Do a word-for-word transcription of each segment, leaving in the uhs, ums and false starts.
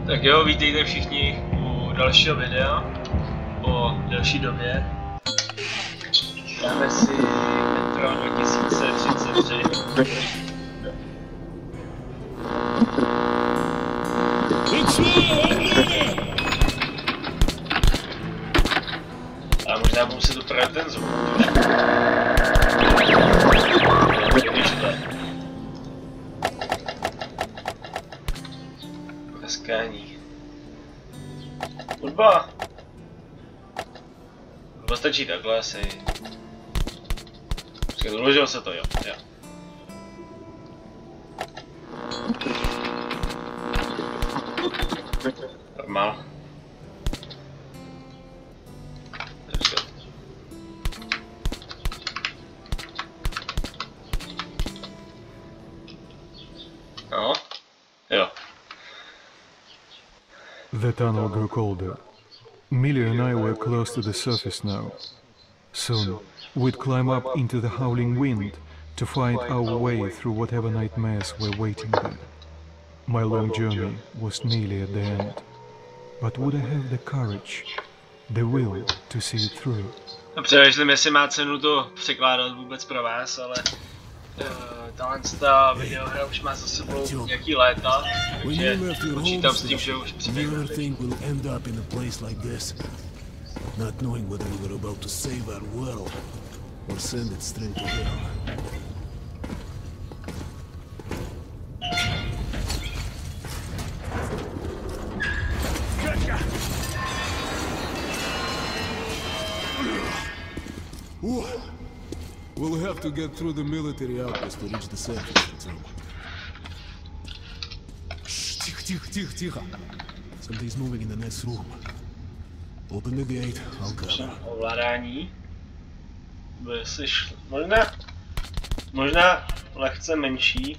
Tak jo, vítejte všichni u dalšího videa po delší době. Dáme si Metro dva tisíce třicet tři. A možná budu si to právě ten zvuk. Praskání. Hudba! Hudba stačí takhle asi. Počkej, uložil se to, jo. jo. Normál. No, jo. The tunnel grew colder. Millie and I were close to the surface now. Soon, we'd climb up into the howling wind to find our way through whatever nightmares were waiting there. My long journey was nearly at the end. But would I have the courage, the will to see it through? Přemýšlím, jestli má cenu to překládat vůbec pro vás, ale uh, tahle ta videohra už má za sebou nějaký léta, takže počítám s tím, že už přiběhne. Not knowing whether we were about to save our world or send it straight to hell. We'll have to get through the military outpost to reach the surface. Shh, тихо, тихо, тихо, тихо. Something's moving in the next room. Open the gate, I'll cover. Ovládání. By si šl... Možná... Možná lehce menší.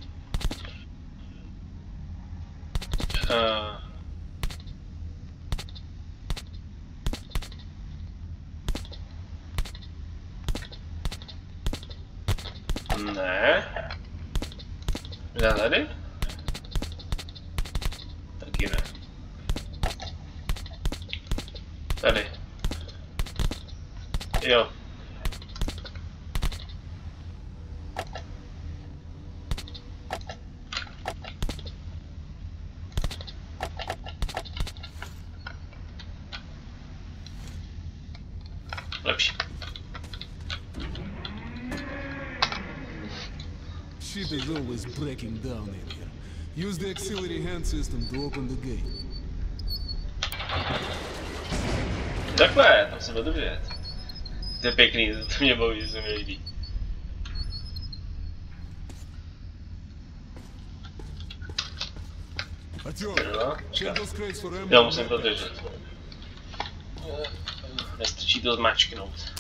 Uh... Ne. Možná tady? Taky ne. Tady. Jo. Lepší. Shit is always breaking down in here. Use the auxiliary hand system to open the gate. Takhle, tam se budu vidět. To je pěkný, to mě baví, to se mi líbí. Jo, musím to držet. Nestačí to zmáčknout.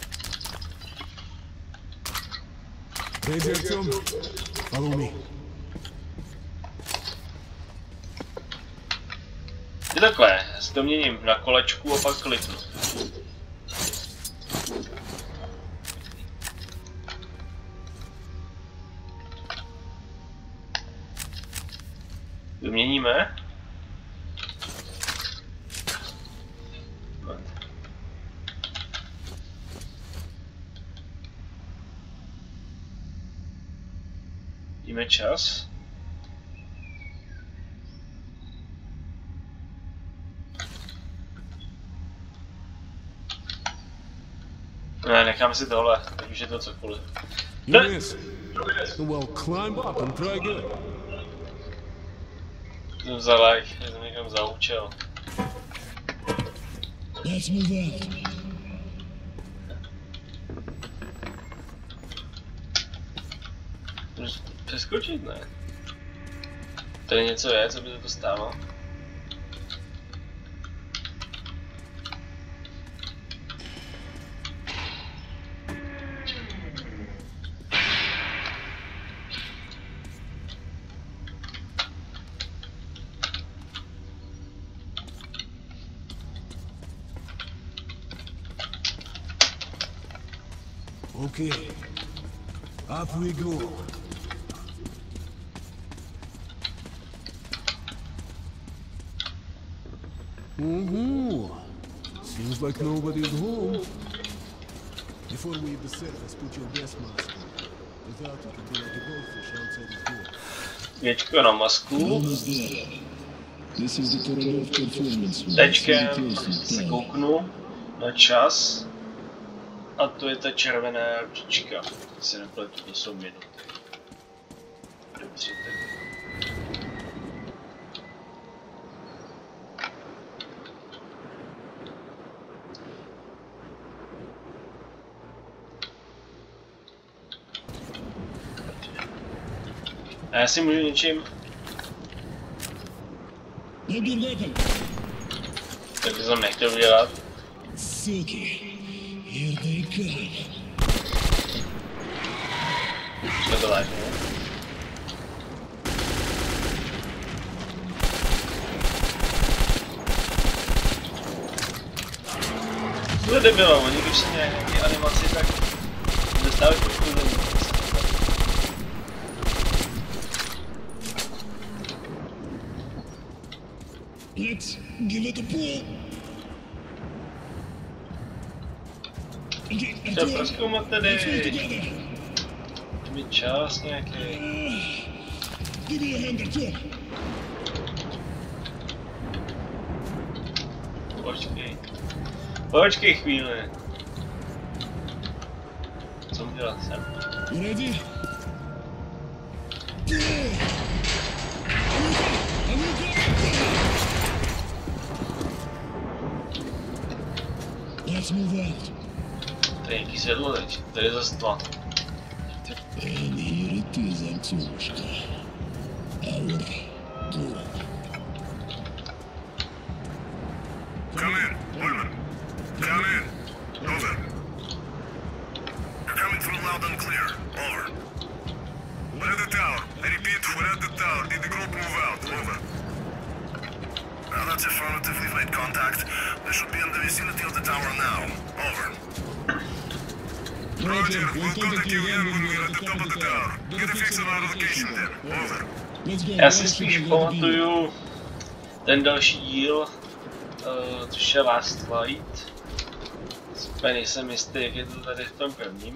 Follow me. Je takhle, já si to měním na kolečku a pak kliknu. Vyměníme. Vidíme čas. Ne, nechám si tohle, teď už je to cokoliv. Yes. Well, climb up and try again. Jsem vzal like, jsem někam zaučil. Let's move on. Přeskočit, ne? Tady něco je, co by se to stalo? Okay, up we go. Mm-hmm. Seems like nobody's home. Before we hit the surface, put your gas mask on. Without it, you'll be like a goldfish outside his door. Věčko na masku. Tečkem se kouknu na čas. A to je ta červená ručička. Když se nepletu, to jsou minuty. Dobře, tak. A já si můžu něčím... Tak to jsem nechtěl udělat. Co to lážně? To je debilo, oni když se nějaký animaci, tak dostávají poškození. Let's give it a pull. Chtěl prozkoumat tady. Mi čas nějaký. Give me a hand or two. Počkej. Počkej chvíli. Co mu dělat sem? You ready? Let's move out. To je nějaký světlo teď, tady je zase tma. And here it is, Antioška. Our goal. Come in, Wyman. Come in. Over. You're coming through loud and clear. Over. We're at the tower. I repeat, we're at the tower. Did the group move out? Over. Well, that's affirmative. We've made contact. They should be in the vicinity of the tower now. Over. Roger, we'll contact you again when we're at the top of the tower. Get a fix on our location then. Over. Já si spíš pamatuju ten další díl, uh, což je Last Light. Úplně nejsem jistý, jak je to tady v tom prvním.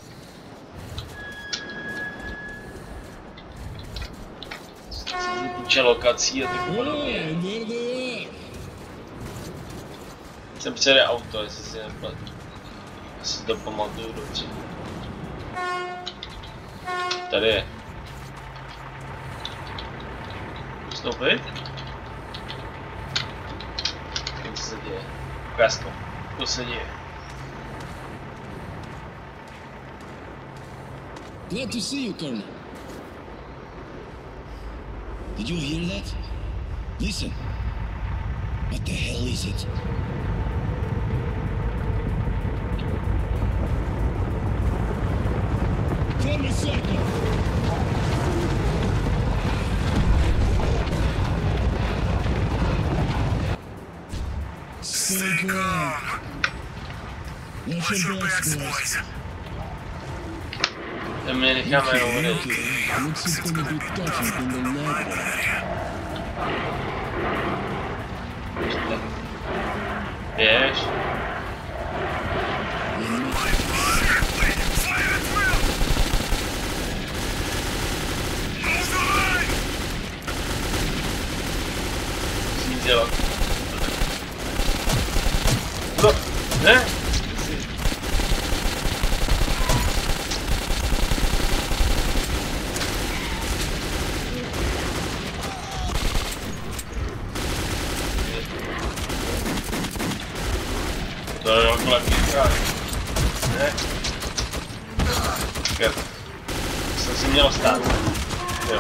Co se týče lokací a tak podobně. Jsem přijede auto, jestli si nepletu. Jestli to pamatuju dobře. Tady je. Vstoupit? Co se děje? Ukáž to. Co se děje? Glad to see you, Colonel. Did you hear that? Listen. What the hell is it? Form a circle. Stay calm. Watch your backs, boys. To mě necháme jenom odejít. Looks it's gonna be tough in the night. Běž. Musím dělat. Co? Ne? To je okolo kýka. Ne? Počkej. Jsem si měl stát. Jo.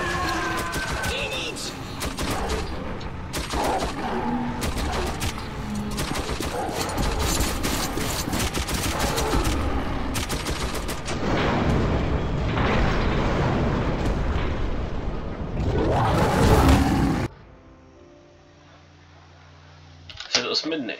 Před osmi dny.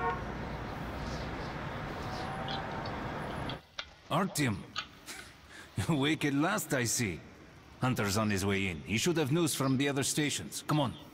Artyom, Awake at last, I see. Hunter's on his way in. He should have news from the other stations. Come on.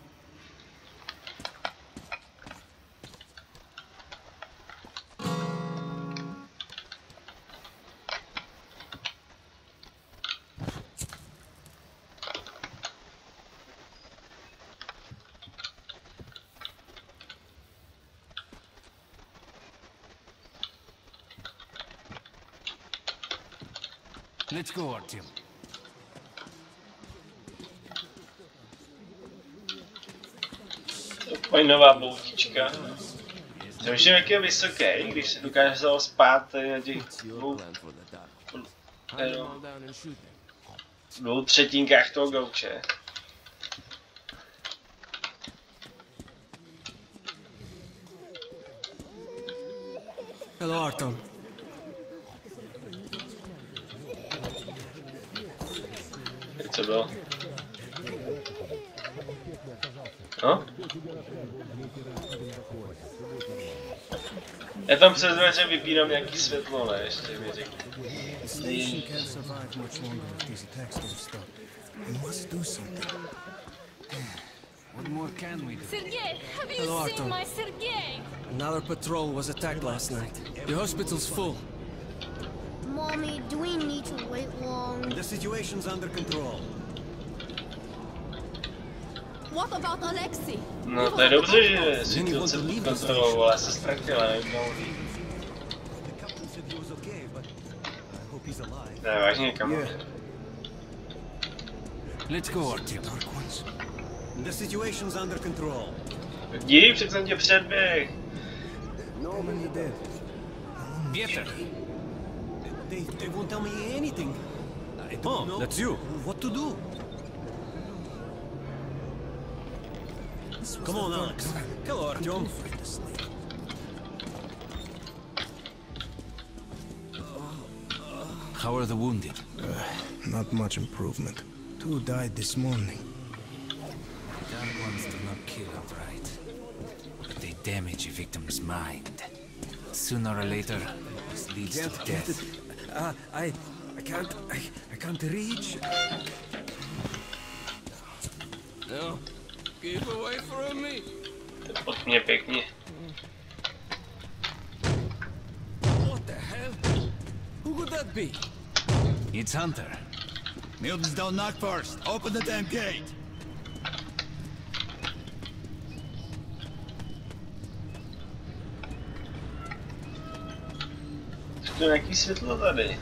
Let's go, Artyom. Fajnová boutička. Přemýšlím, jak je vysoký, když se dokáže spát tady na těch dvou, no, dvou třetinkách toho gauče. Hello, Artyom. Co bylo? No? Já tam přes dveře vypínám nějaký světlo, ne? Ještě mi řekl. Sergei, have you Hello, seen my Sergei? Another patrol was attacked last night. The hospital's full. Mommy, do we need to wait long? The situation's under control. What about Alexei? No to je dobře, že situace pod kontrolou, ale se ztratila, nevím, ne, vážně, kam je? Let's go, Artyom. The situation's under control. Jdi, před jsem tě předběh. No many dead. Pieter. They, they won't tell me anything. I don't oh, know. That's you. What to do? Come on, Alex. Hello, Artyom. How are the wounded? Uh, not much improvement. Two died this morning. The Dark Ones do not kill outright, but they damage a victim's mind. Sooner or later, this leads to death. Uh, I, I can't, I, I can't reach. No, keep away from me. Pod mě pěkně. What the hell? Who could that be? It's Hunter. Milton's don't knock first. Open the damn gate. To je nějaký světlo tady.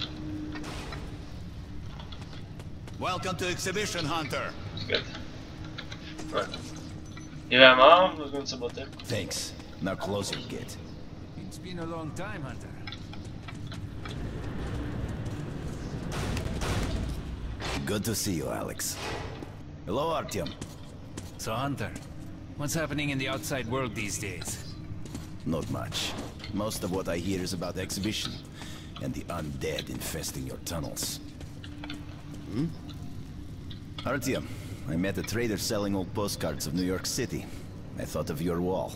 Welcome to exhibition, Hunter. Já mám dokonce boty. Thanks. Now close your gate. It's been a long time, Hunter. Good to see you, Alex. Hello, Artyom. So, Hunter, what's happening in the outside world these days? Not much. Most of what I hear is about the exhibition and the undead infesting your tunnels. Hmm? Artyom, I met a trader selling old postcards of New York City. I thought of your wall.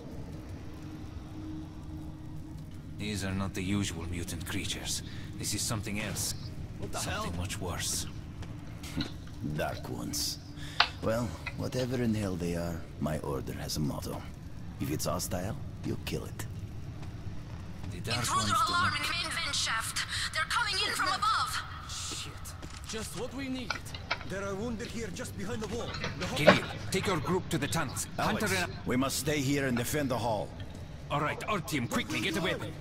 These are not the usual mutant creatures. This is something else. What the something hell? much worse. Dark ones. Well, whatever in hell they are, my order has a motto. If it's hostile, you kill it. The Dark Intruder Ones do alarm not... in main vent shaft. They're coming in from above. Shit. Just what we needed. There are wounded here just behind the wall. The Kirill, take your group to the tunnels. Alex, Hunter and... we must stay here and defend the hall. All right, Artyom, quickly, get a weapon.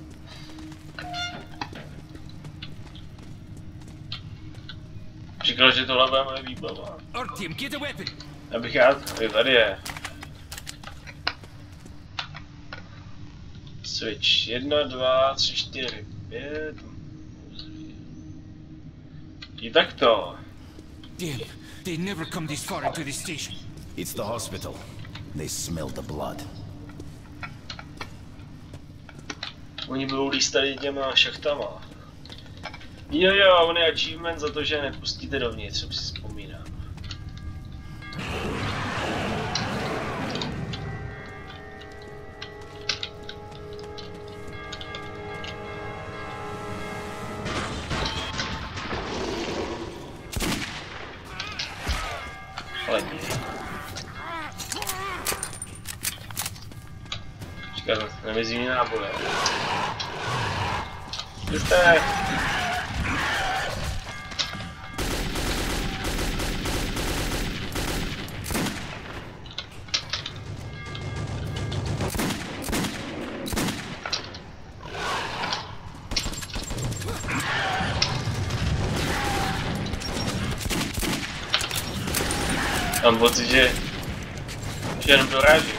Říkal, že tohle bude moje výbava. Artyom, get a weapon. Abych já, tady je. Switch. Jedna, dva, tři, čtyři, pět. I tak to. Damn, they never come this far into the station. It's the hospital. They smell the blood. Oni budou líst tady těma šachtama. Jo jo, on je achievement za to, že nepustíte dovnitř, co si vzpomínám. Ale děj. Čekat, nemizí mi náboje. Jste! Mám pocit, že, že jenom doráží.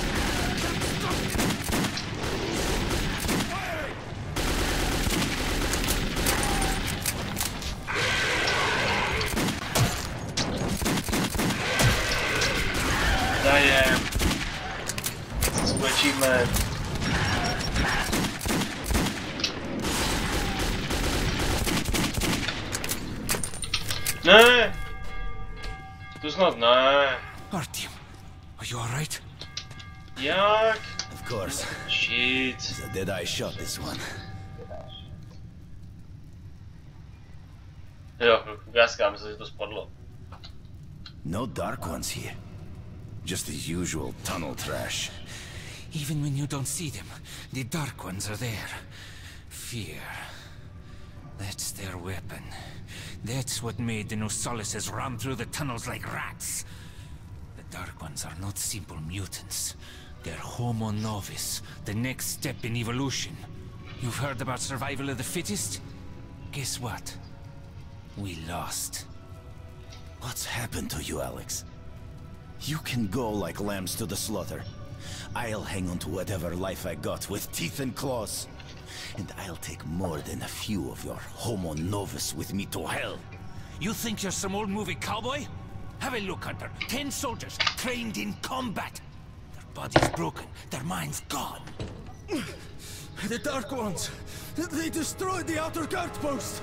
Dajem. Svůj achievement. Ne! To snad ne. Artyom, are you alright? Jak? Of course. Shit. It's a dead eye shot, this one. Jo, gázka, myslím, že to spadlo. No dark ones here. Just the usual tunnel trash. Even when you don't see them, the Dark Ones are there. Fear. That's their weapon. That's what made the Nosalises run through the tunnels like rats. The Dark Ones are not simple mutants. They're Homo Novus, the next step in evolution. You've heard about survival of the fittest? Guess what? We lost. What's happened to you, Alex? You can go like lambs to the slaughter. I'll hang on to whatever life I got with teeth and claws. And I'll take more than a few of your Homo Novus with me to hell. You think you're some old movie cowboy? Have a look, Hunter. Ten soldiers trained in combat. Their bodies broken, their minds gone. The Dark Ones! They destroyed the outer guard post!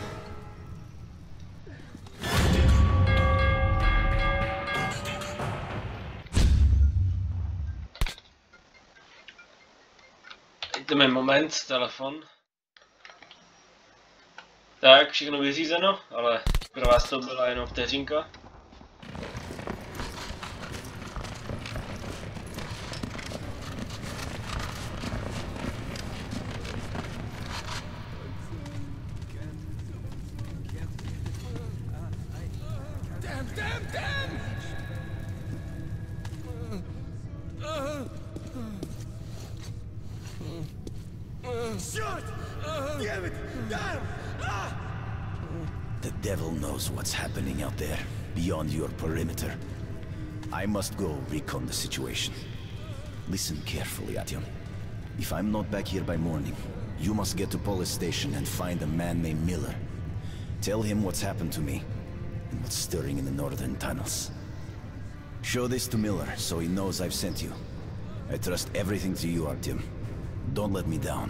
Jdeme moment, telefon. Tak, všechno vyřízeno, ale pro vás to byla jenom vteřinka. Damn, damn, damn! Shit! Damn it! Damn! Ah! The devil knows what's happening out there, beyond your perimeter. I must go recon the situation. Listen carefully, Artyom. If I'm not back here by morning, you must get to police station and find a man named Miller. Tell him what's happened to me, and what's stirring in the northern tunnels. Show this to Miller, so he knows I've sent you. I trust everything to you, Artyom. Don't let me down.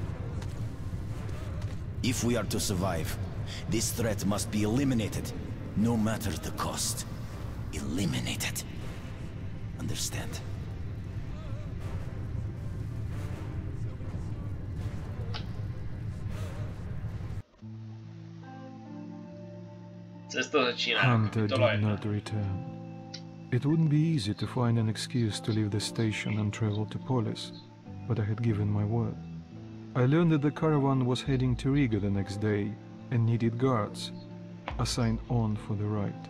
If we are to survive, this threat must be eliminated, no matter the cost. Eliminated. Understand? Hunter did not return. It wouldn't be easy to find an excuse to leave the station and travel to Polis, but I had given my word. I learned that the caravan was heading to Riga the next day and needed guards, assigned on for the ride.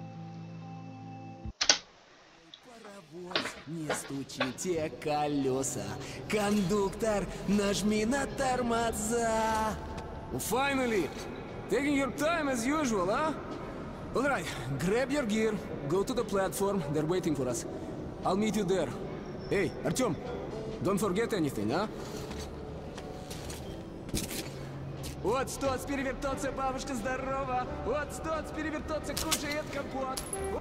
Не стучите колеса. Кондуктор, нажми на тормоза. Well, finally! Taking your time as usual, huh? All right, grab your gear, go to the platform. They're waiting for us. I'll meet you there. Hey, Artyom, don't forget anything, huh? Вот стоц, перевертаться, бабушка здорова. Вот стоц, перевертаться, кушает компот.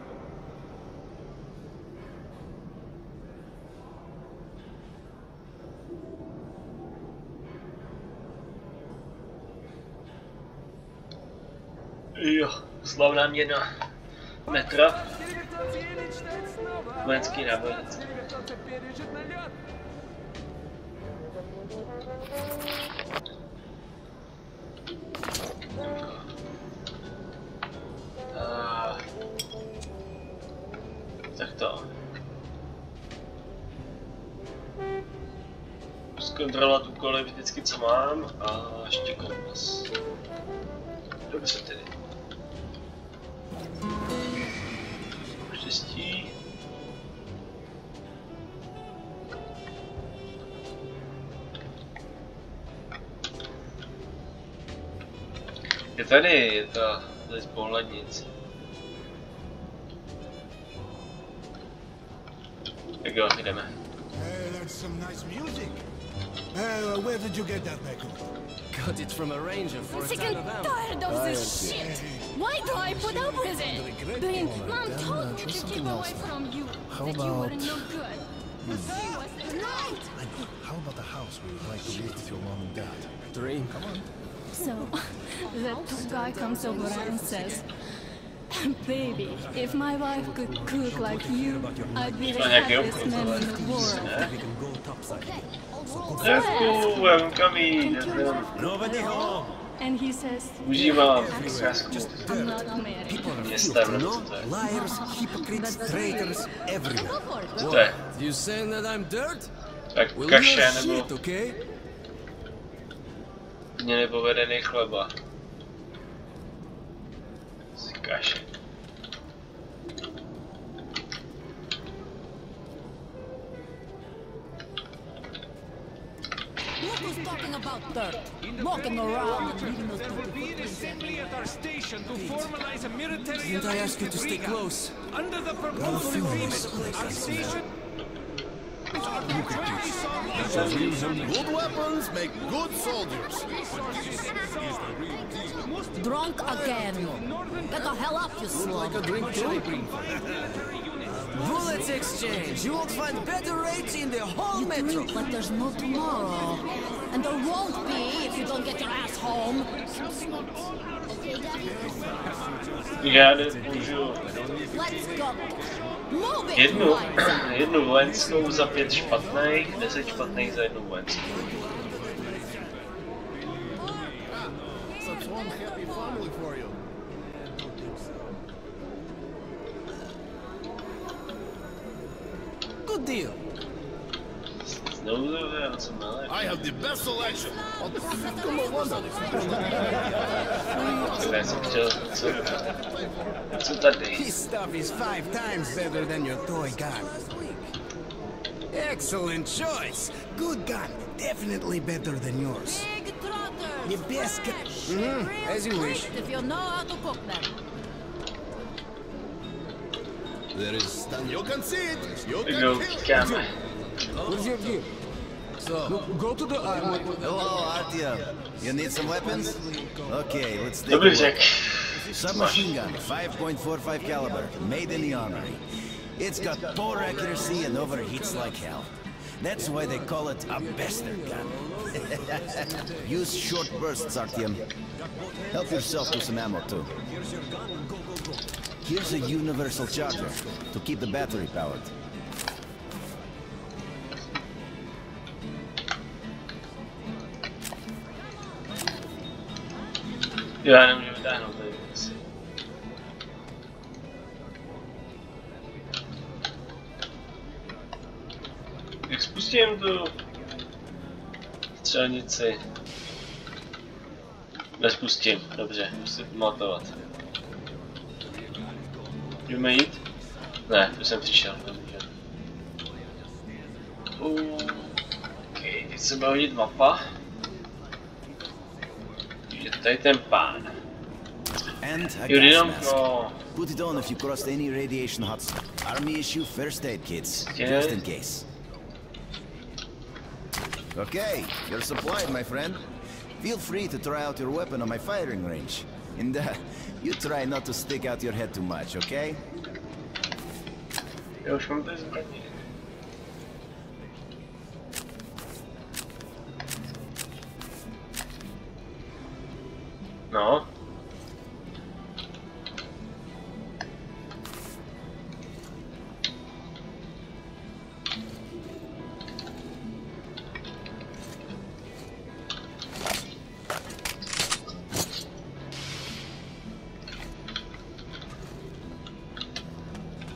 Jo, slavná měna metra. Vojenský nábojec. kontrolovat úkoly vždycky, co mám, a ještě kompas. Dobře tedy. Štěstí. Je tady, je to tady z pohlednic. Tak jo, jdeme. Hey, that's some nice music. Uh, where did you get that record? Got it from a ranger for I'm a sick time and of ammo. tired of this shit! Why do I put up with it? Blin, Mom told me to keep away from you. How that you about- were no good. But she was right! I know. How about the house where you'd like to live with your mom and dad? Dream. Come on. So, that guy comes over and says, Baby, if my wife could cook like you, I'd be the happiest man in the world. Levku, I'm coming. Nobody home. And he says, Užívám krásku. I'm not married. Městem, nebo co to je? Liars, hypocrites, traitors, everywhere. Co to je? You saying that I'm dirt? Tak Well, kaše, you're nebo shit, okay? mě nepovedený chleba. Kaše. Look who's talking about dirt. Walking around and leaving us Be assembly at our station to formalize a military Didn't I ask you to stay close? under the proposed agreement. Our station Good weapons make good soldiers. drunk again. Get the hell up, you slug. Bullets exchange. You won't find better rates in the whole You metro. drink like there's no tomorrow. And there won't be if you don't get your ass home. Já nemůžu Let's go. Move it, jednu, Liza. jednu vojenskou za pět špatných, deset špatných za jednu vojenskou. Such one happy family for you. Good deal. Znovu to je, co milé. I have the best selection. Come on, wonder. Já jsem chtěl, co, co tady? This stuff is five times better than your toy gun. Excellent choice. Good gun. Definitely better than yours. Big trotters. The best gun. Mm, as you wish. If you know how to cook them. There is... You can see it. You Tak can jo, kill it. utíkáme. Where's your gear? So, look, go to the armory. Hello, Artyom. You need some weapons? Okay, let's take To a bych look. řekl. Submachine gun, five point four five caliber, made in the armory. It's got poor accuracy and overheats like hell. That's why they call it a bastard gun. Use short bursts, Artyom. Help yourself to some ammo, too. Here's a universal charger to keep the battery powered. Jo, já nemůžu vytáhnout tady věci. Jak spustím tu střelnici? Nespustím, dobře, musím pamatovat. Můžeme jít? Ne, tu jsem přišel, dobře. OK, teď se bude hodit mapa. Je tady ten pán. And a Jo, gas jenom mask. pro... Put it on if you crossed any radiation hotspot. Army issue first aid kits, Yeah. just in case. Okay, you're supplied, my friend. Feel free to try out your weapon on my firing range. And uh, you try not to stick out your head too much, okay? Já už mám tady zbraně. No.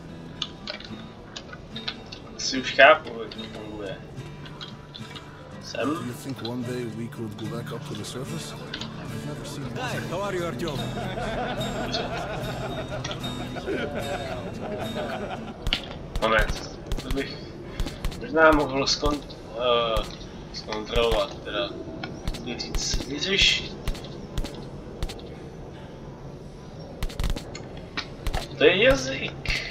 Si už chápu, jak to funguje. Sem. Do you think one day we could go back up to the surface? I've never seen. Hi, how are you, Artyom? Moment, to bych možná mohl zkont, uh, zkontrolovat, teda říct, vyřešit. To je jazyk.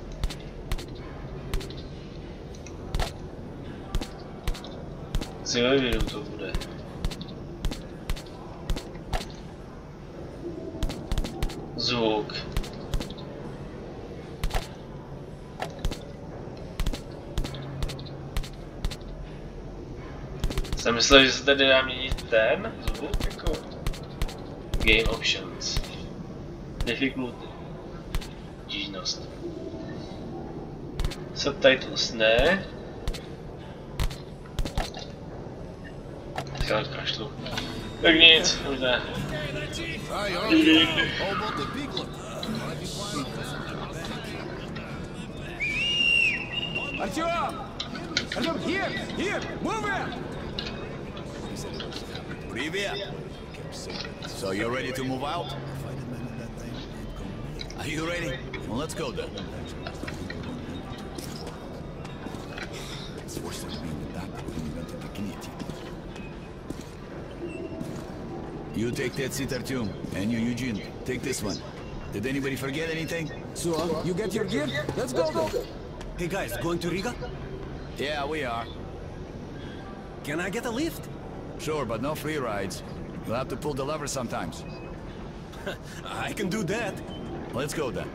Si nevěděl, to bude. Zvuk. Jsem myslel, že se tady dá měnit ten zvuk, jako Game Options. Difficulty. Tížnost. Subtitles ne. Teďka kašlu. Tak nic, možná. Artyom! Artyom, here! Here! Move it! Привет! So you're ready to move out? Are you ready? Well, let's go then. It's worse than being the doctor who invented the guillotine. You take that seat, Artyom, and you, Eugene, take this one. Did anybody forget anything? So, you get your gear? Let's go, go! Hey guys, going to Riga? Yeah, we are. Can I get a lift? Sure, but no free rides. You'll have to pull the lever sometimes. I can do that. Let's go then.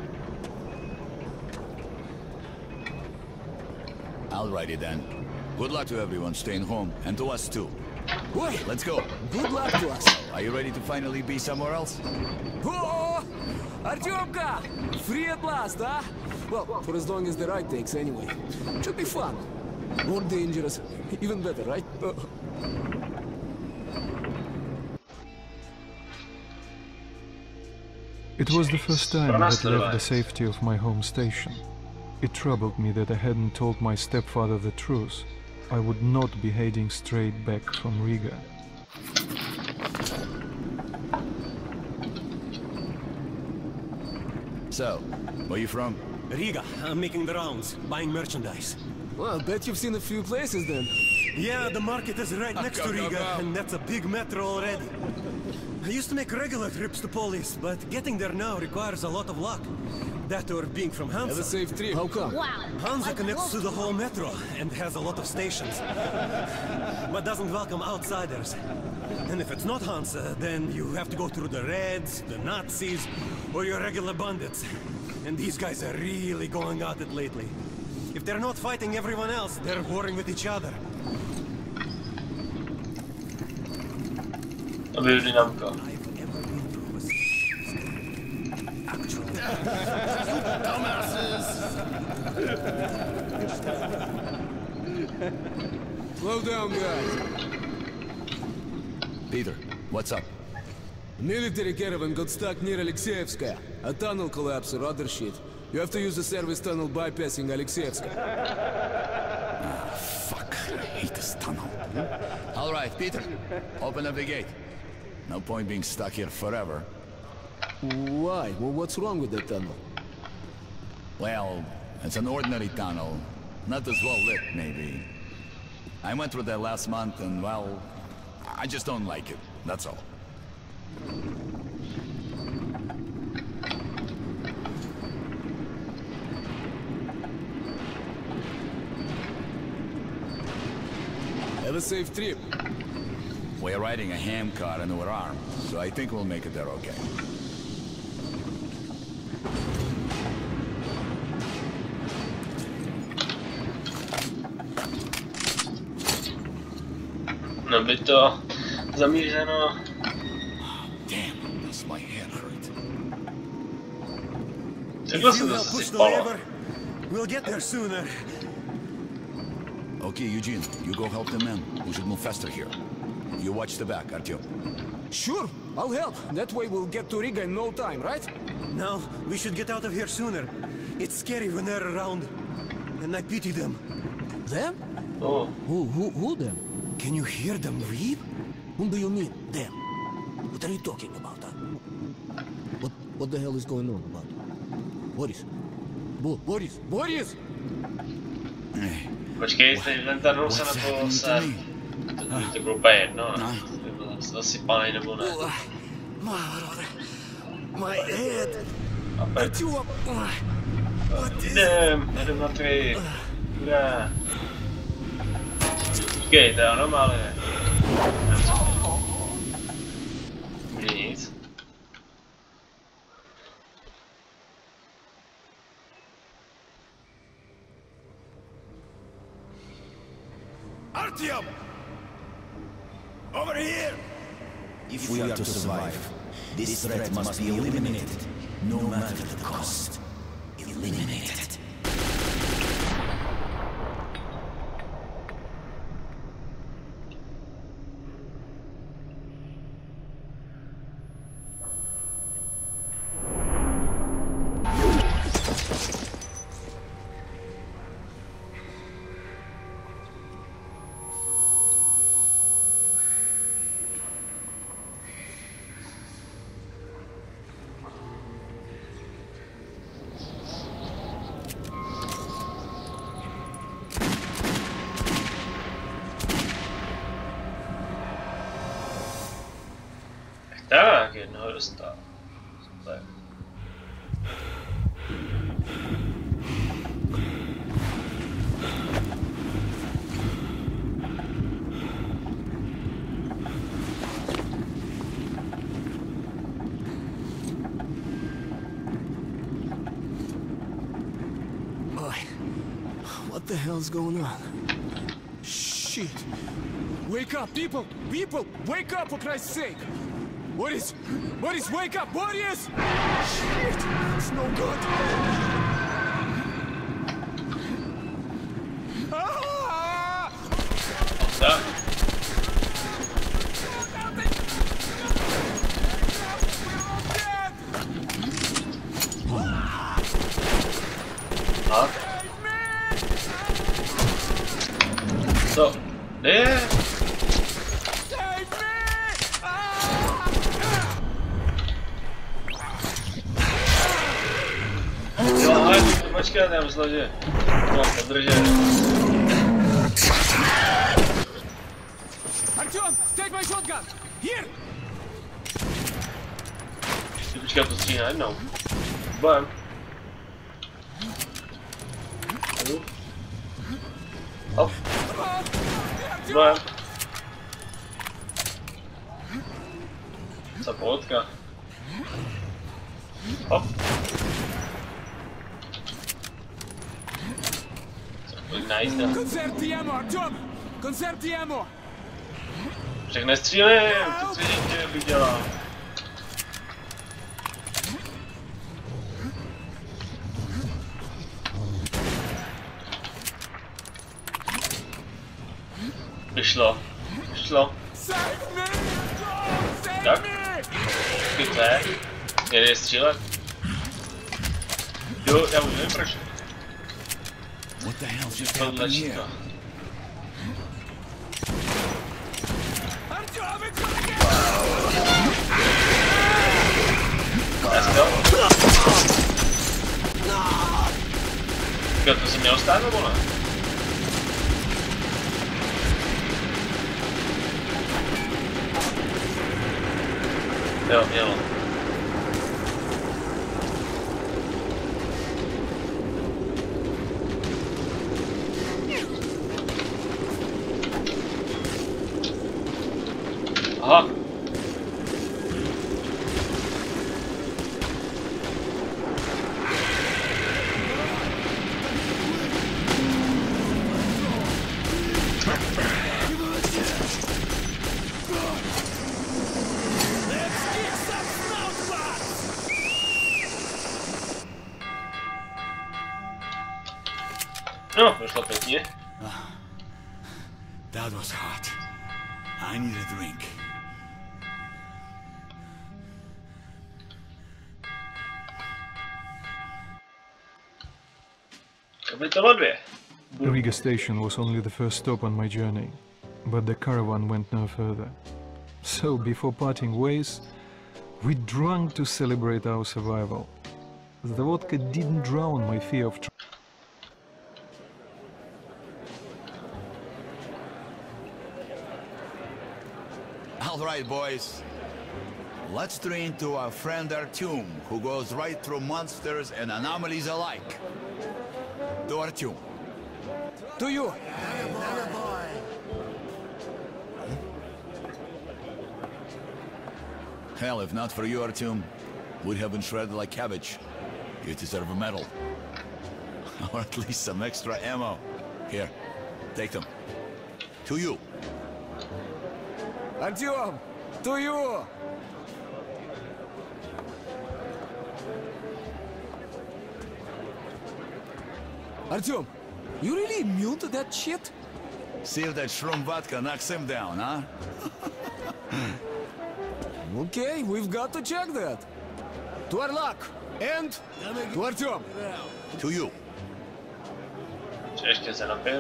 I'll ride it then. Good luck to everyone staying home, and to us too. Boy, Let's go. good luck to us. Are you ready to finally be somewhere else? Oh, Artyomka! Free at last, huh? Well, for as long as the ride takes anyway. Should be fun. More dangerous. Even better, right? Uh, It was the first time I had left the safety of my home station. It troubled me that I hadn't told my stepfather the truth. I would not be heading straight back from Riga. So, where you from? Riga, I'm making the rounds, buying merchandise. well, bet you've seen a few places then. Yeah, the market is right next to go, go, Riga, go. and that's a big metro already. I used to make regular trips to Polis, but getting there now requires a lot of luck. That or being from Have a Hansa. safe trip. How come? Wow. Hansa I connects love to the whole metro and has a lot of stations, but doesn't welcome outsiders. And if it's not Hansa, then you have to go through the Reds, the Nazis, or your regular bandits. And these guys are really going at it lately. If they're not fighting everyone else, they're warring with each other. Aerodynamika. Slow down, guys. Peter, what's up? A military caravan got stuck near Alexeyevskaya. A tunnel collapsed or other shit. You have to use the service tunnel bypassing Alexeyevskaya. Fuck, I hate this tunnel. All right, Peter, open up the gate. No point being stuck here forever. Why? Well, what's wrong with that tunnel? Well, it's an ordinary tunnel. Not as well lit, maybe. I went through that last month and, well, I just don't like it. That's all. Have a safe trip. We're riding a ham car and we're armed, so I think we'll make it there okay. No by to zamířeno. Damn, does my head hurt. Takhle If se you to help push the sypalo. lever, we'll get there sooner. Okay, Eugene, you go help the men. We should move faster here. You watch the back, Artyom. Sure, I'll help. That way we'll get to Riga in no time, right? No, we should get out of here sooner. It's scary when they're around. And I pity them. Them? Oh, Who, who, who them? Can you hear them weep? Whom do you mean, them? What are you talking about, huh? What, what the hell is going on about? Boris? Bo Boris? Boris? Počkej, ten tanul se nebo se... To bylo úplně jedno, ne? Zasypaný nebo ne? My head! Artyom! Jdem, jdem na trip. Hurá. Počkej, to je anomálie. Není nic. Artyom! Over here! If we are to survive, this threat must be eliminated, no matter the cost. Eliminated. Tak, jednoho dostal. Super. What the hell's going on? Shit! Wake up, people! People! Wake up, for Christ's sake! Boris! Boris, wake up! Boris! Shit! It's no good! Ah! Tak. A? Co? Ne! Jo, ale počkej, tam zlože. No, podržet. Artyom, take my shotgun! Here! Ještě počkej, to stříhne najednou. Bojem. Hop. Bojem. Co pohodka. Hop. Nice. Conserve the ammo, Artyom! Conserve the ammo! Však nestřílej, to co dítě bych dělal. Vyšlo. Vyšlo. Tak. Chyté. Jde střílet. Jo, já už nevím proč. What the hell just To happened here? tlačítka. Let's go. To si měl stát nebo ne? Jo, mělo. Aha. No, vyšlo pěkně. That was hot. I need a drink. Riga Station was only the first stop on my journey. but the caravan went no further. So, before parting ways, we drank to celebrate our survival. The vodka didn't drown my fear of... All right, boys. Let's drink to our friend Artyom, who goes right through monsters and anomalies alike. To Artyom. To you. Hell, if not for you, Artyom, we'd have been shredded like cabbage. You deserve a medal. Or at least some extra ammo. Here, take them. To you. Artyom, to you. Artyom, you really immune to that shit? See if that shroom vodka knocks him down, huh? Okay, we've got to check that. To our luck. And to Artyom. To you. Ještě se napijím.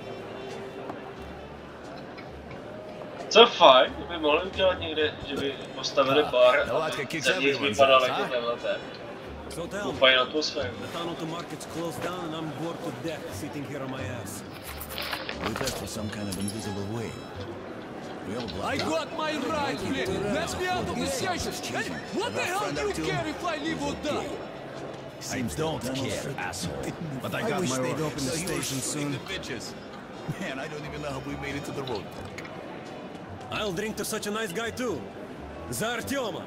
Co fajn, by mohli udělat někde, že by postavili bar a zevnitř vypadal jako tenhle ten. Fajn atmosféru. The tunnel to market's closed down and I'm bored to death sitting here on my ass. We best for some kind of invisible way. I got my rifle! Let me out of the session! And what the hell do you care if I live or die? I don't care, asshole. But I got I wish my they'd orders. open the So you were station shooting soon. the bitches. Man, I don't even know how we made it to the road. I'll drink to such a nice guy too. За Артема.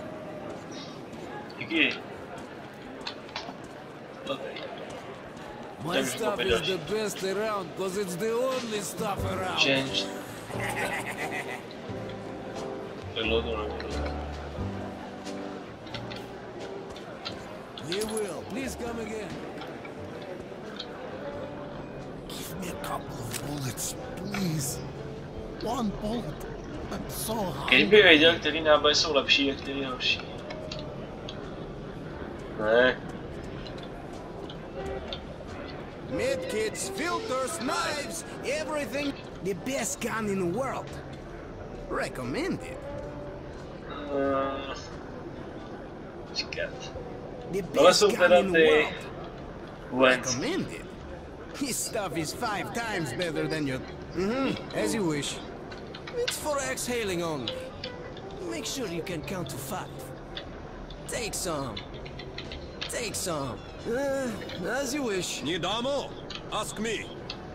Díky. My stuff is the best around because it's the only stuff around. Changed. We will. Please come again. Give me a couple of bullets, please. One bullet. I'm so hungry. Když by věděl, který náboje jsou lepší a který horší. Ne. Medkits, filters, knives, everything. The best gun in the world. Recommended. Uh, Čekat. The Ale best jsou gun teda in the ty world. vojenský. Recommended. His stuff is five times better than your... Mm-hmm, as you wish. It's for exhaling only. Make sure you can count to five. Take some. Take some. Uh, as you wish. Need ammo? Ask me.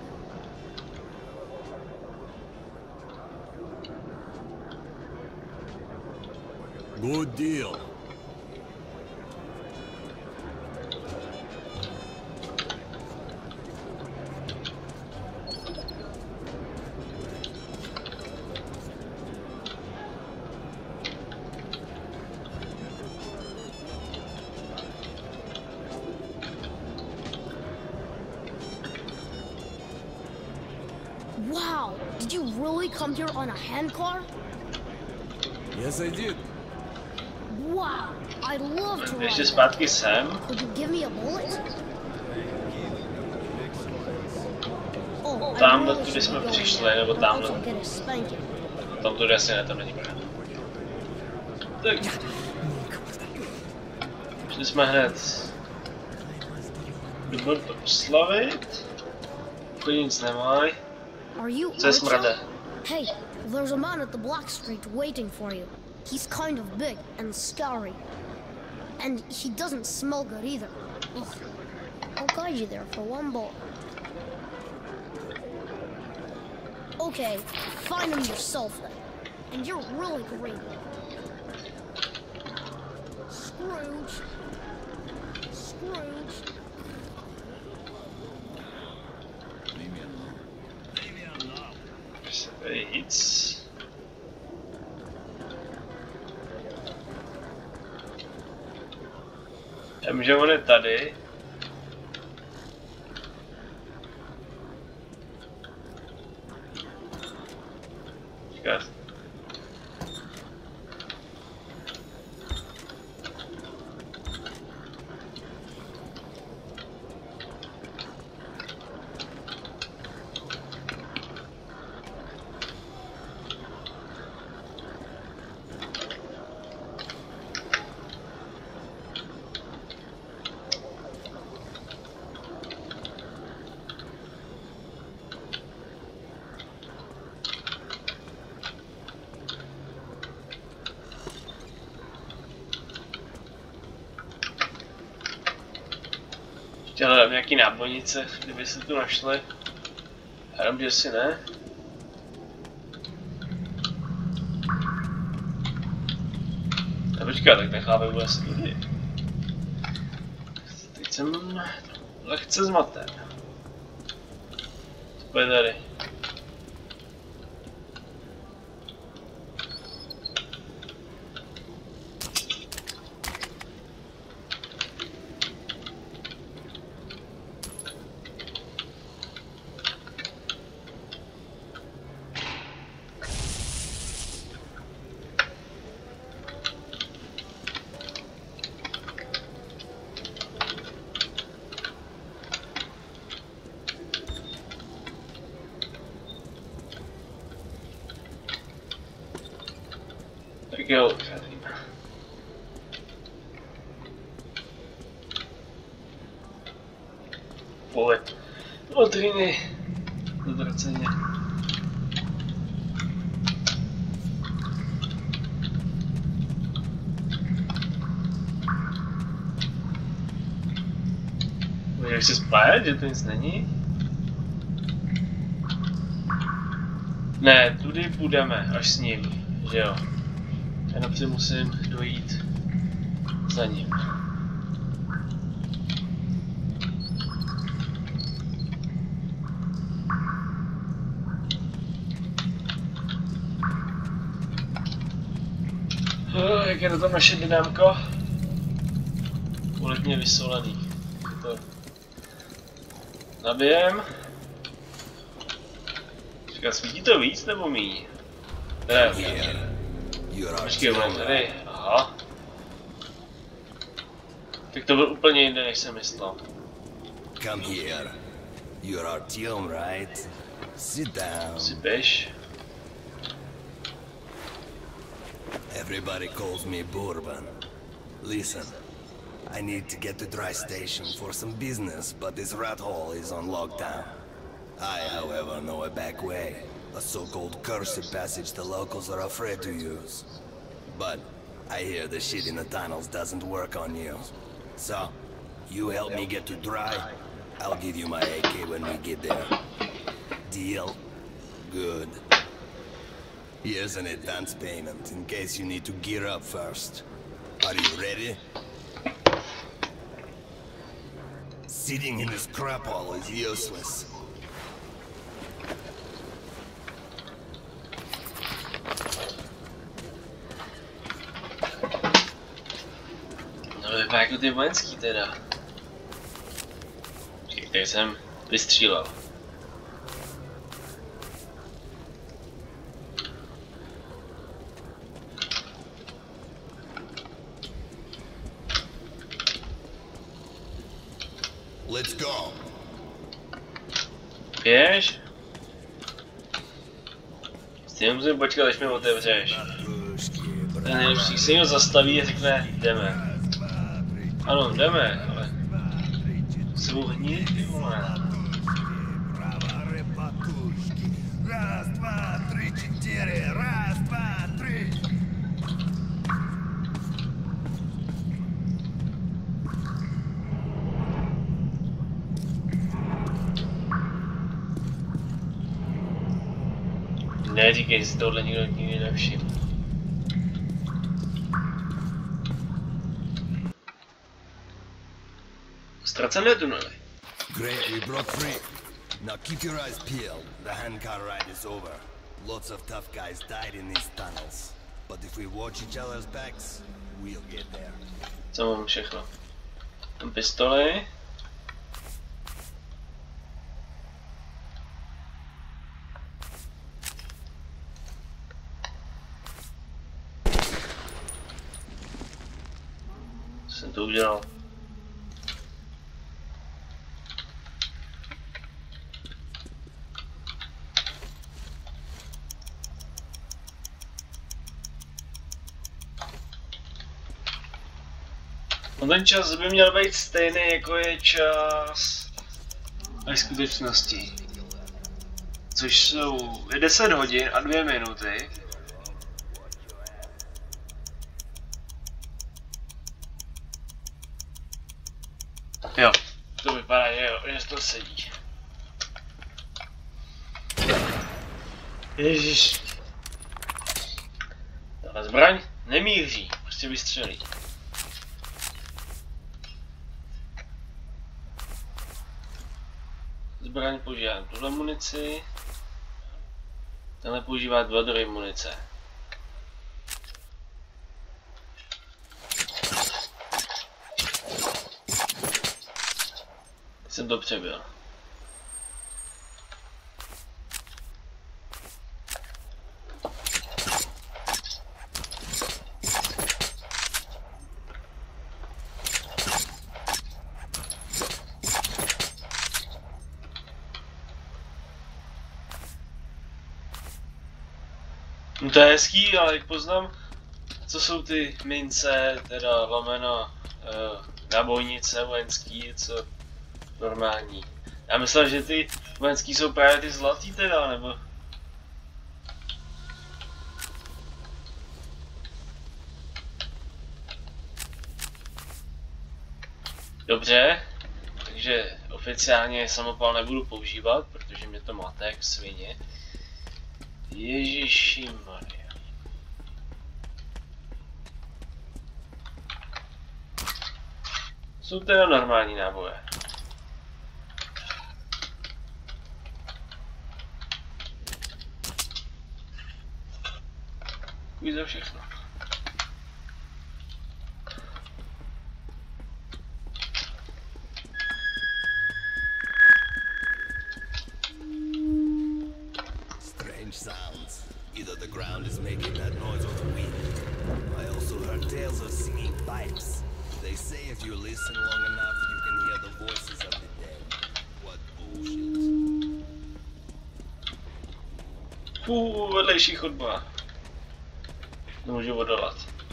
Good deal. Wow, did you really come here on a handcar? Yes, I did. Wow, I'd love to ride Ještě that. zpátky sem. Could you give me a bullet? Oh, I Tamhle really tudy should jsme go in přišli, there, nebo or tamhle. else I'll get a spanking. Tam tudy asi ne, tam není brán. Tak. Šli jsme hned. Jdu to oslavit. Chodí nic nemají. Are you Co je smrade? Artyom? Hey, there's a man at the Black Street waiting for you. He's kind of big and scary. And he doesn't smell good either. Ugh. I'll guide you there for one bullet. Okay, find him yourself then. And you're really great. Scrooge. Scrooge. Víc. Já vím, že on je tady. Čekat. Ještě hledám nějaký nábojnice, kdyby se tu našly. Hádám, že si ne. A počkej, tak necháme bude asi tudy. Teď jsem lehce zmaten. Co je tady? Tak jo, odcházím. Pole. Odriny. Zatraceně. Jak se spát, že to nic není? Ne, tudy půjdeme, až s ním, že jo. Já napřed musím dojít za ním. Oh, jak je to tam naše dynamko? Volebně vysolený. To nabijem. Říká, svítí to víc nebo míň? Ne, počkej, budeme tady. Aha. Tak to byl úplně jinde, než jsem myslel. Come here. You're Artyom, right? Sit down. Si běž. Everybody calls me Bourbon. Listen, I need to get to Dry Station for some business, but this rat hole is on lockdown. I, however, know a back way. A so-called cursed passage the locals are afraid to use. But I hear the shit in the tunnels doesn't work on you. So, you help me get to Dry, I'll give you my A K when we get there. Deal? Good. Here's an advance payment, in case you need to gear up first. Are you ready? Sitting in this crap hole is useless. No vypadá jako ty vojenský teda. Který jsem vystřílel. Let's go. Běž. S tím musím počkat, až mi otevřeš. Ten nejlepší se někdo zastaví a řekne, jdeme. Ano, jdeme, ale... Jsou hni, ty vole. Раз, два, три, четыре. Раз, два, три. Neříkej si, tohle nikdo nikdy nevšiml. Ztracené tunely. Great, we broke free. Now keep your eyes peeled. The handcar ride is over. Lots of tough guys died in these tunnels. But if we watch each other's backs, we'll get there. Co mám všechno? Mám pistoli. Co jsem to udělal? No ten čas by měl být stejný, jako je čas ve skutečnosti. Což jsou deset hodin a dvě minuty. Jo, to, by, vypadá, že jo, že to sedí. Ježiš. Tahle zbraň nemíří, prostě vystřelí. Zbraň používám tuhle munici. Tenhle používá dva druhy munice. Jsem to přebyl. No to je hezký, ale jak poznám, co jsou ty mince, teda lomeno uh, nábojnice vojenský, co normální. Já myslel, že ty vojenský jsou právě ty zlatý teda, nebo... Dobře, takže oficiálně samopal nebudu používat, protože mě to máte jak svině. Ježišimarja. Jsou teda normální náboje. Děkuji za všechno. Sounds. Either the ground is making that noise or the wind. I also heard tales of singing pipes. They say if you listen long enough, you can hear the voices of the dead. What bullshit. Fů, vedlejší chodba. Nemůžu odolat.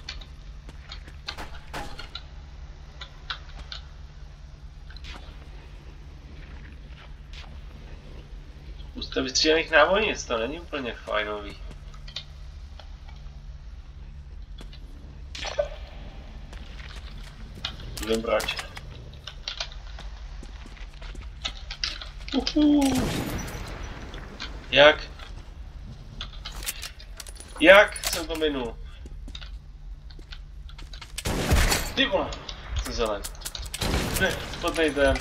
Spousta vystřílených nábojnic, to není úplně fajnový. Budem brát. Uhu. Jak? Jak jsem to minul? Ty vole, jsem zelen. Ne, spodnej ten.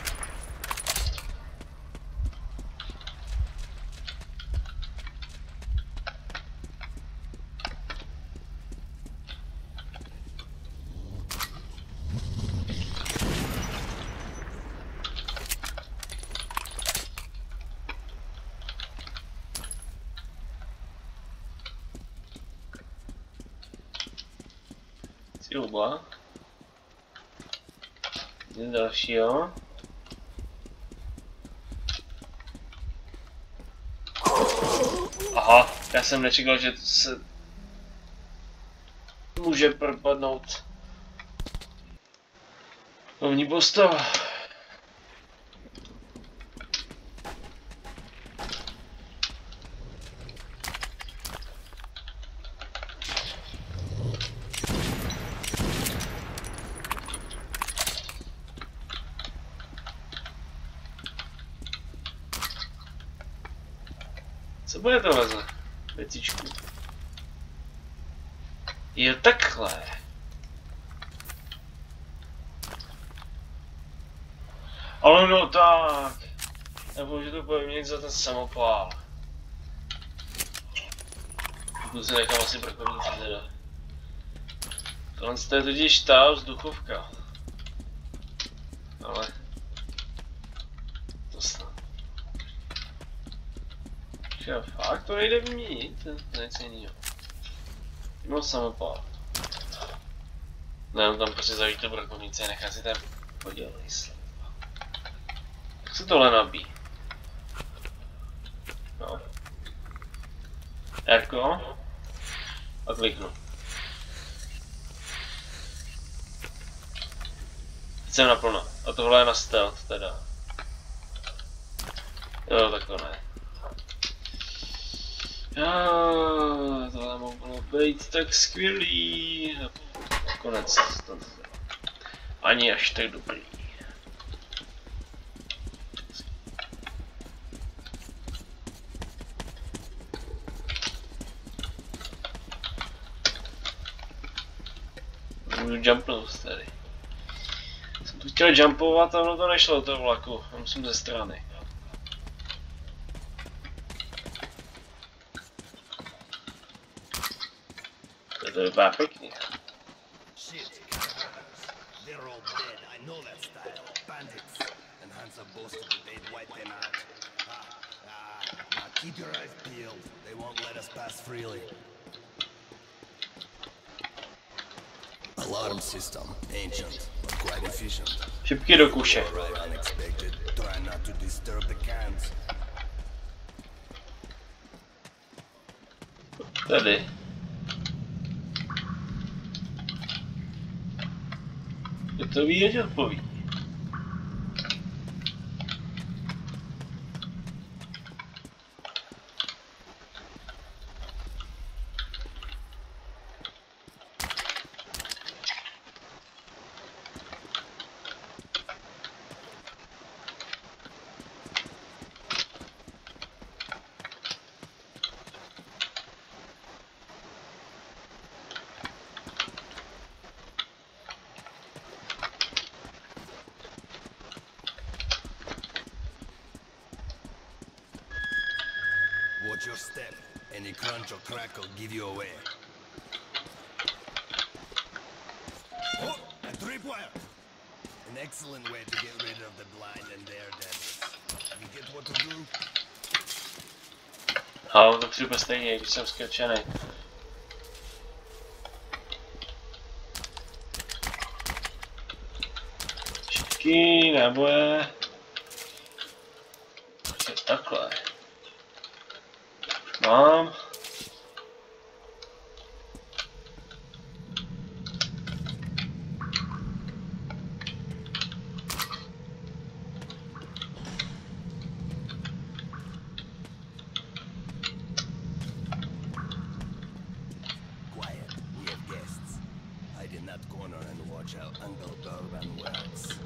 Silba. Jde dalšího. Aha, já jsem nečekal, že to se může propadnout. Hlavní postava. Co bude tohle za věcičku? Je takhle. Ale no tak. Nebo že to pojmenit za ten samopál. Tu se nechám asi prokonit teda. Tohle je totiž ta vzduchovka. Ale... To snad. Že fakt to nejde vyměnit, to je nic jinýho. Mimo samopál. Ne, tam prostě zavít to brokovnice a nechá si tam podělej slova. Jak se tohle nabíjí? No. Rko. A kliknu. Teď jsem naplno. A tohle je na stealth teda. Jo, tak to ne. Ah, tohle mohlo být tak skvělý. Konec. Ani až tak dobrý. Můžu jumpnout tady. Jsem tu chtěl jumpovat a ono to nešlo do toho vlaku. Já musím ze strany. To vypadá pěkně. Keep your eyes peeled. They won't let us pass freely. Alarm system, ancient, but quite efficient. Šipky do kuše. Right, unexpected. Try not to disturb the cans. Tady. Je to ví, že odpoví. Watch your step. Any crunch or crack will give you away. Oh, a tripwire! An excellent way to get rid of the blind and daredevils. You get what to do? Ale to přijde stejně, když jsem skrčený. Šipky, náboje. Takhle. Mám. Quiet, we have guests. Hide in that corner and watch how Uncle Dorban works.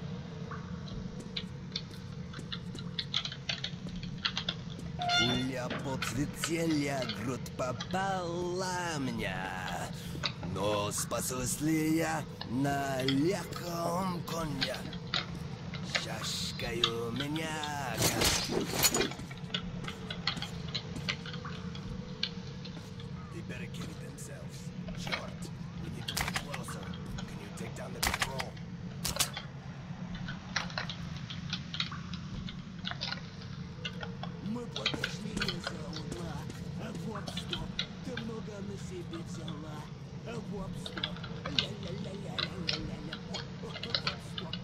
Пуля подсветила, грудь попала мне. Но спасусь ли я на легком коне? Шашкой у меня. They better carry themselves. Short, we need to get closer. Can you take down the patrol? Мы подошли из-за угла. А вот стоп, ты много на себе взяла. А вот стоп, ля-ля-ля-ля-ля-ля-ля. Вот стоп.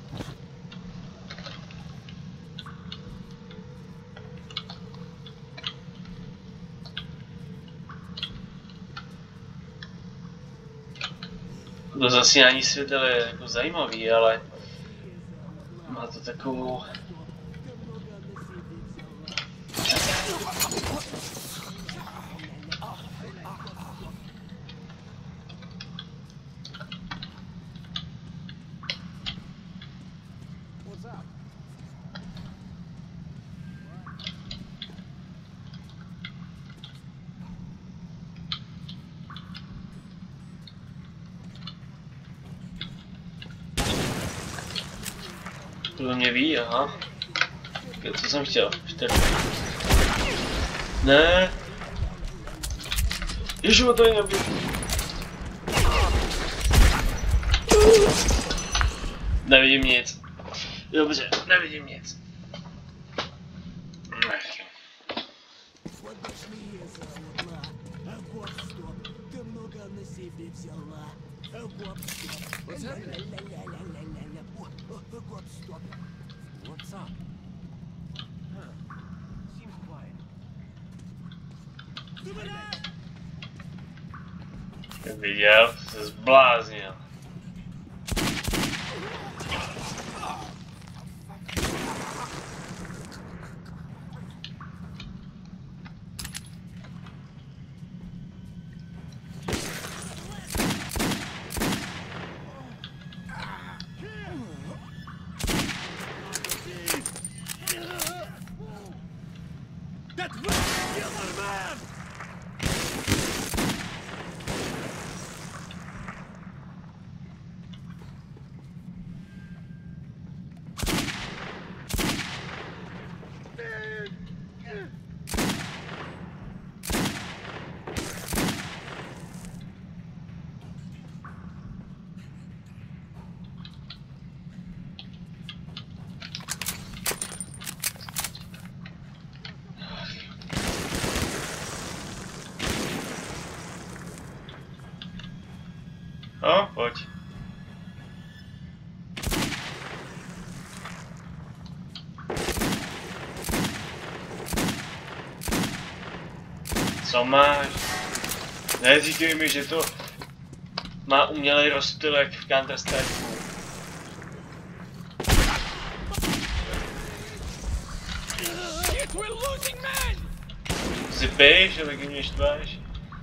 To zasínání světel je jako zajímavý, ale má to takovou... To mě ví, aha. Co jsem chtěl? Čtyři. Ne. Ježiš, to je nebudu. Nevidím nic. Dobře, nevidím nic. What's up? Huh. Seems quiet. Viděl, se zbláznil. That killer man! No, pojď. Co máš? Neříkej mi, že to má umělej rozptylek v Counter-Strike. Si piješ, že taky mě štváš?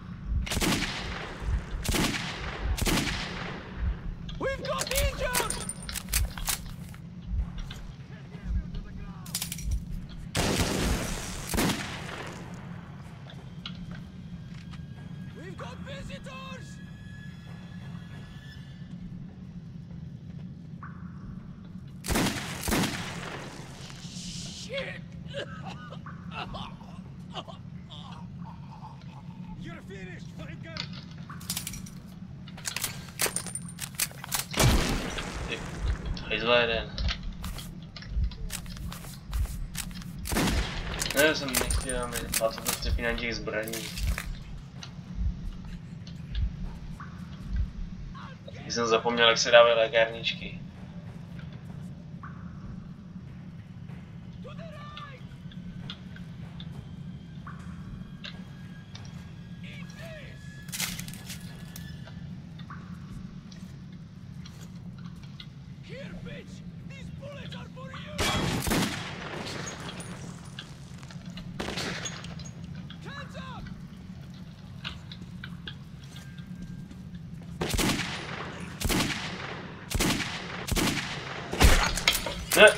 Hejzla jeden. Ne, jsem nechtěl, ale to prostě přepínání těch zbraní. Jsem zapomněl, jak se dávají lékárničky. Ne.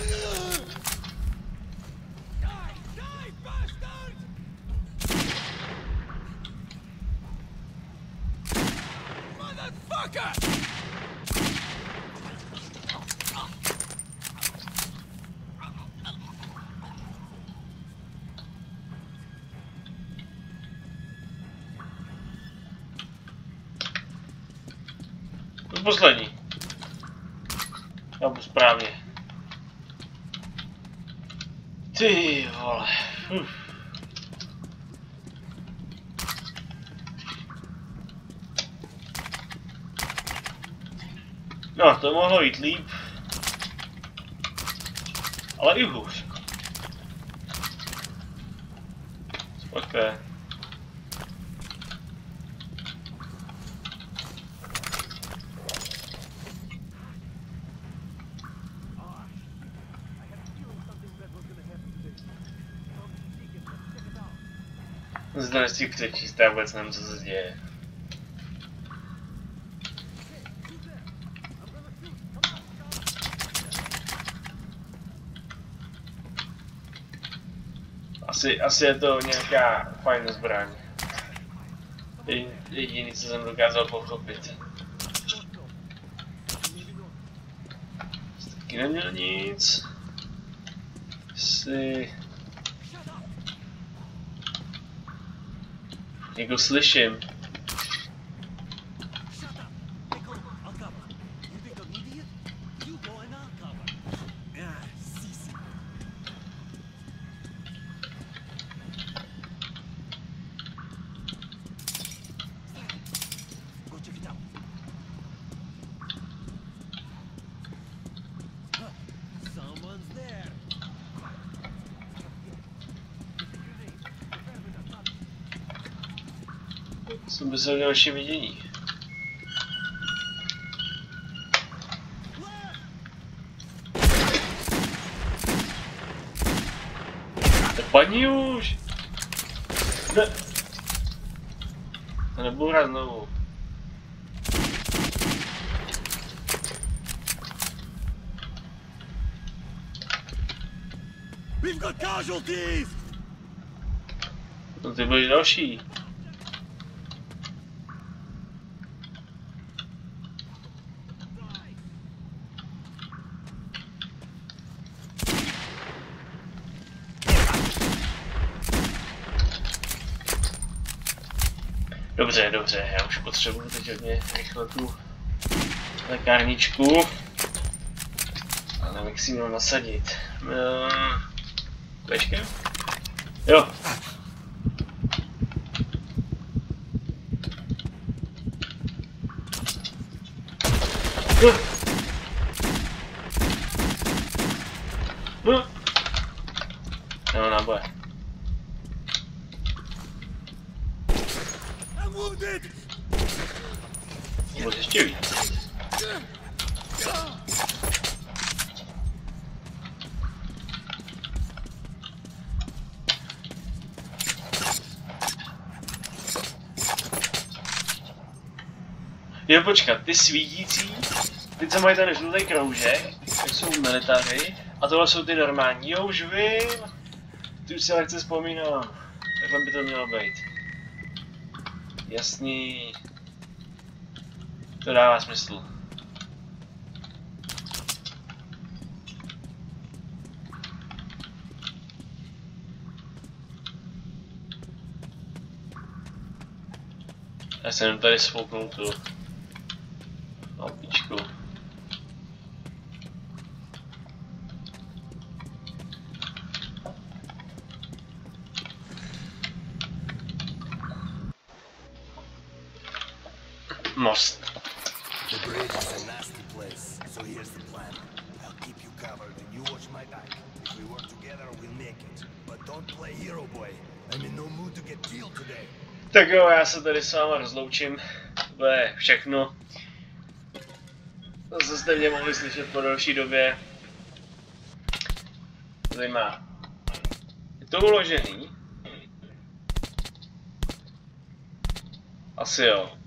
To poslední. Já budu správně. Ty vole. Uf. No, to mohlo jít líp. Ale i hůř. Spoké. Zde nechci přečíst, já vůbec nevím, co se děje. Asi, asi je to nějaká fajn zbraň. Jediný, co jsem dokázal pochopit. Taky neměl nic. Si... Někoho slyším. Jsem bez další vidění. To paní už! Ne! To nebudu hrát znovu. We've got casualties! No ty byly další. Dobře, dobře, já už potřebuji teď hodně rychle tu lékárničku. A nevím, jak si měl nasadit. Uh, Počkej. Jo. No, náboje. Nebo ještě víc. Jo, počkat, ty svítící, ty co mají ten žlutý kroužek, tak jsou military, a tohle jsou ty normální. Jo, už vím, ty už si lehce vzpomínám, takhle by to mělo být. Jasný, to dává smysl. Já jsem tady svouknul tu lampičku. Most. The bridge is a nasty place, so here's the plan. I'll keep you covered and you watch my back. If we work together, we'll make it. But don't play hero boy. I'm in no mood to get killed today. Tak jo, já se tady s váma rozloučím. To je všechno. Zase jste mě mohli slyšet po další době. Tady má. Je to uložený? Asi jo.